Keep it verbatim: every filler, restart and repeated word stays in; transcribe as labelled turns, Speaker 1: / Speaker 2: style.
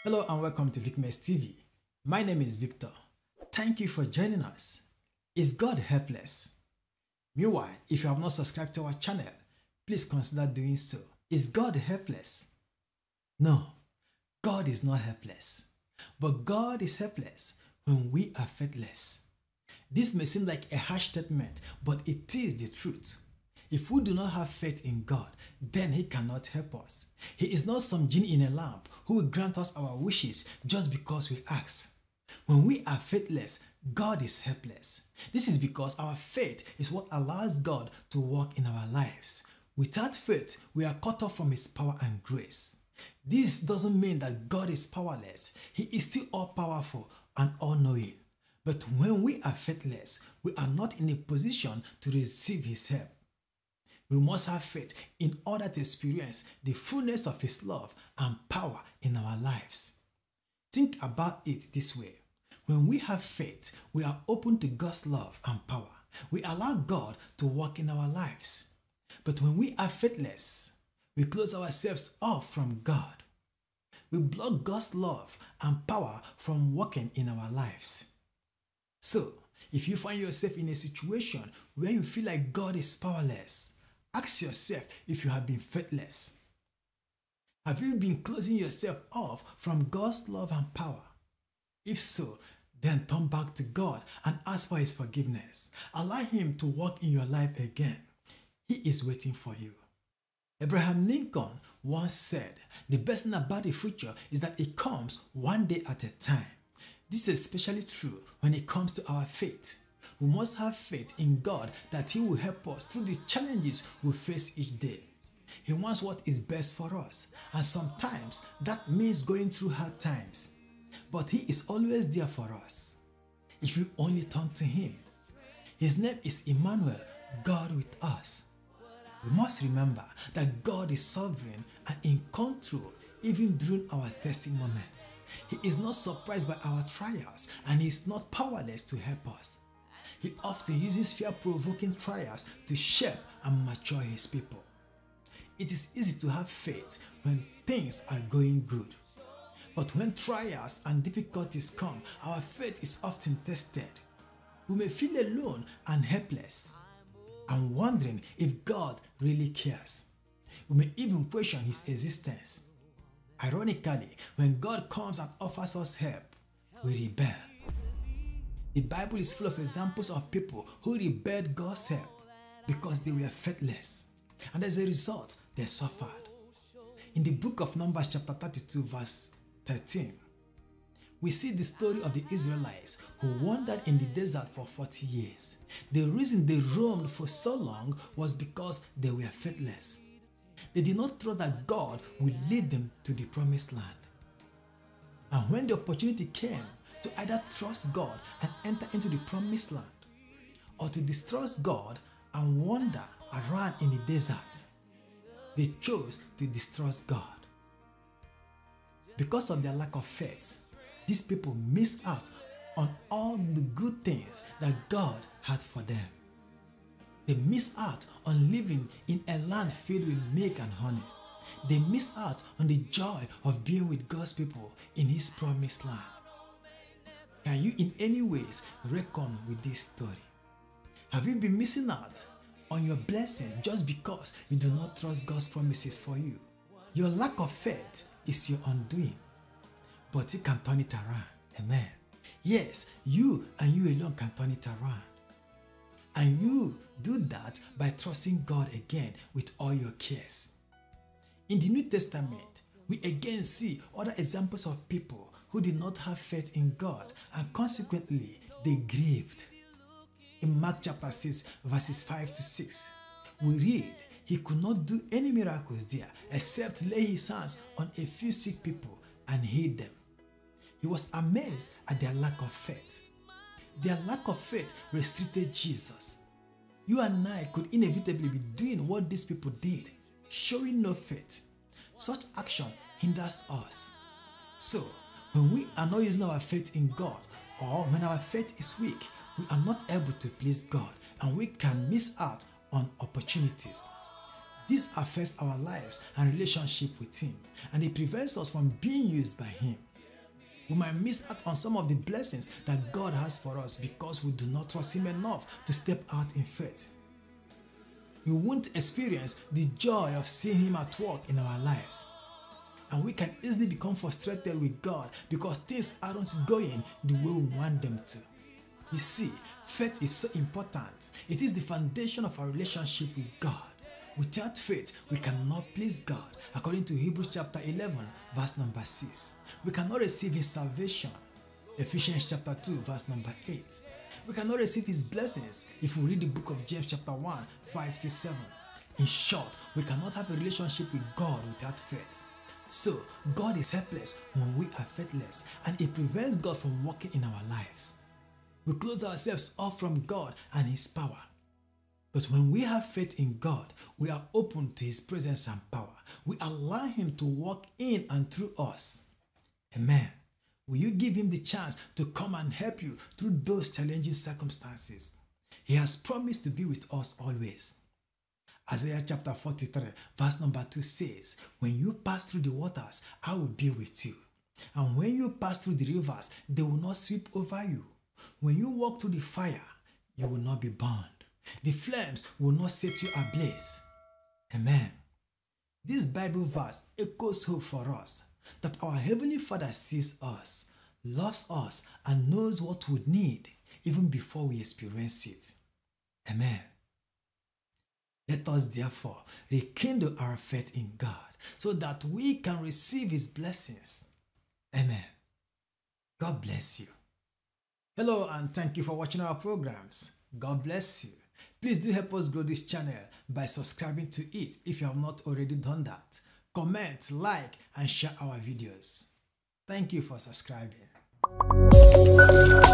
Speaker 1: Hello and welcome to Vicmes T V. My name is Victor. Thank you for joining us. Is God helpless? Meanwhile, if you have not subscribed to our channel, please consider doing so. Is God helpless? No, God is not helpless. But God is helpless when we are faithless. This may seem like a harsh statement, but it is the truth. If we do not have faith in God, then He cannot help us. He is not some genie in a lamp who will grant us our wishes just because we ask. When we are faithless, God is helpless. This is because our faith is what allows God to work in our lives. Without faith, we are cut off from His power and grace. This doesn't mean that God is powerless. He is still all-powerful and all-knowing. But when we are faithless, we are not in a position to receive His help. We must have faith in order to experience the fullness of His love and power in our lives. Think about it this way. When we have faith, we are open to God's love and power. We allow God to work in our lives. But when we are faithless, we close ourselves off from God. We block God's love and power from working in our lives. So, if you find yourself in a situation where you feel like God is powerless, ask yourself if you have been faithless. Have you been closing yourself off from God's love and power? If so, then turn back to God and ask for His forgiveness. Allow Him to work in your life again. He is waiting for you. Abraham Lincoln once said, "The best thing about the future is that it comes one day at a time." This is especially true when it comes to our faith. We must have faith in God that He will help us through the challenges we face each day. He wants what is best for us, and sometimes that means going through hard times. But He is always there for us, if we only turn to Him. His name is Emmanuel, God with us. We must remember that God is sovereign and in control even during our testing moments. He is not surprised by our trials, and He is not powerless to help us. He often uses fear-provoking trials to shape and mature His people. It is easy to have faith when things are going good. But when trials and difficulties come, our faith is often tested. We may feel alone and helpless, and wondering if God really cares. We may even question His existence. Ironically, when God comes and offers us help, we rebel. The Bible is full of examples of people who rebelled God's help because they were faithless, and as a result, they suffered. In the book of Numbers chapter thirty-two verse thirteen, we see the story of the Israelites who wandered in the desert for forty years. The reason they roamed for so long was because they were faithless. They did not trust that God would lead them to the promised land. And when the opportunity came to either trust God and enter into the promised land, or to distrust God and wander around in the desert, they chose to distrust God. Because of their lack of faith, these people missed out on all the good things that God had for them. They missed out on living in a land filled with milk and honey. They missed out on the joy of being with God's people in His promised land. Can you in any ways reckon with this story? Have you been missing out on your blessings just because you do not trust God's promises for you? Your lack of faith is your undoing, but you can turn it around. Amen. Yes, you and you alone can turn it around. And you do that by trusting God again with all your cares. In the New Testament, we again see other examples of people who did not have faith in God, and consequently they grieved. In Mark chapter six verses five to six, we read, He could not do any miracles there except lay His hands on a few sick people and heal them. He was amazed at their lack of faith. Their lack of faith restricted Jesus. You and I could inevitably be doing what these people did, showing no faith. Such action hinders us. So, when we are not using our faith in God, or when our faith is weak, we are not able to please God, and we can miss out on opportunities. This affects our lives and relationship with Him, and it prevents us from being used by Him. We might miss out on some of the blessings that God has for us because we do not trust Him enough to step out in faith. We won't experience the joy of seeing Him at work in our lives. And we can easily become frustrated with God because things aren't going the way we want them to. You see, faith is so important. It is the foundation of our relationship with God. Without faith, we cannot please God, according to Hebrews chapter eleven, verse number six. We cannot receive His salvation, Ephesians chapter two, verse number eight. We cannot receive His blessings if we read the book of James chapter one, five to seven. In short, we cannot have a relationship with God without faith. So, God is helpless when we are faithless, and it prevents God from working in our lives. We close ourselves off from God and His power. But when we have faith in God, we are open to His presence and power. We allow Him to work in and through us. Amen. Will you give Him the chance to come and help you through those challenging circumstances? He has promised to be with us always. Isaiah chapter forty-three, verse number two says, "When you pass through the waters, I will be with you. And when you pass through the rivers, they will not sweep over you. When you walk through the fire, you will not be burned. The flames will not set you ablaze." Amen. This Bible verse echoes hope for us that our Heavenly Father sees us, loves us, and knows what we need even before we experience it. Amen. Let us therefore rekindle our faith in God so that we can receive His blessings. Amen. God bless you. Hello and thank you for watching our programs. God bless you. Please do help us grow this channel by subscribing to it if you have not already done that. Comment, like, and share our videos. Thank you for subscribing.